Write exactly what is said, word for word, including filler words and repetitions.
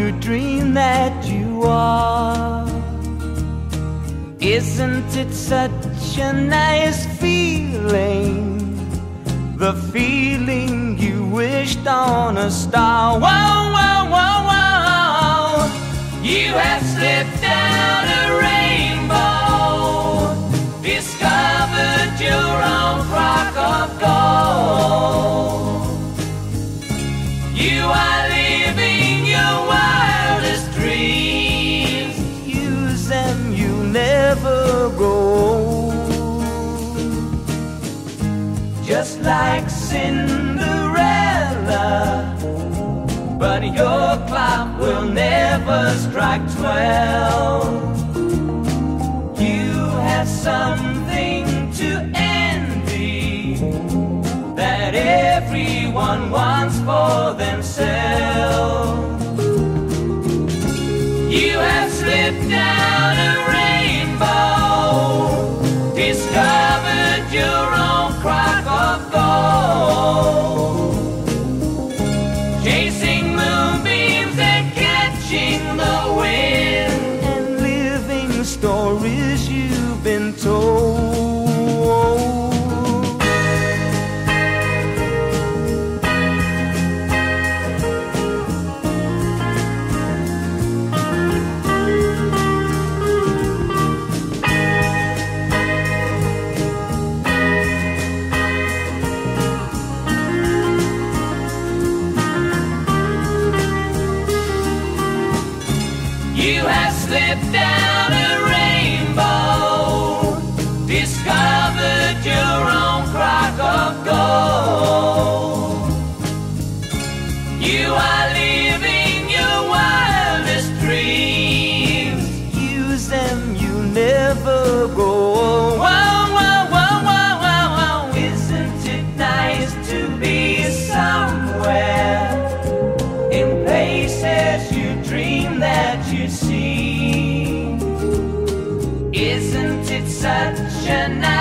you dream that you are. Isn't it such a nice feeling, the feeling you wished on a star? Whoa, whoa, whoa, whoa, you have slipped down a rainbow, discovered your own crock of gold. You are living your wildest dreams, use them, you'll never grow old. Just like Cinderella, but your clock will never strike twelve. You have something to envy that everyone wants for themselves. You have slipped down a rainbow, discovered your own crock of gold, chasing moonbeams and catching the wind, and living stories you've been told. You have slipped down a rainbow, discovered your own crock of gold. You are living your wildest dreams, use them, you never grow old. Whoa, whoa, whoa, whoa, whoa, whoa. Isn't it nice to be somewhere, in places you dream that you see? Isn't it such a nice